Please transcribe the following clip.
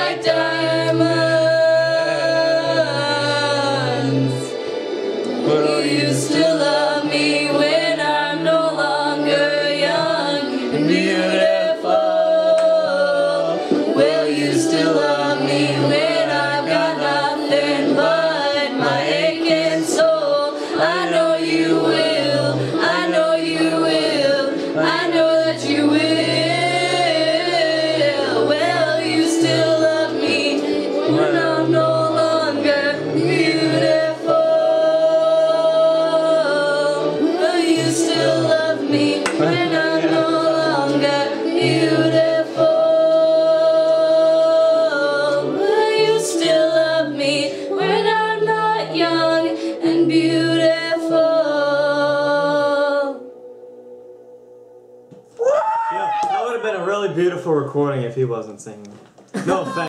like diamonds. Will you still love me when I'm no longer young and beautiful? Will you still love me when I've got nothing but my aching soul? I know you will, I know you will, I know that you will. Will you still love me when I'm no longer beautiful? Will you still love me when I'm no longer beautiful? Will you still love me when I'm not young and beautiful? Yeah, that would have been a really beautiful recording if he wasn't singing. No offense.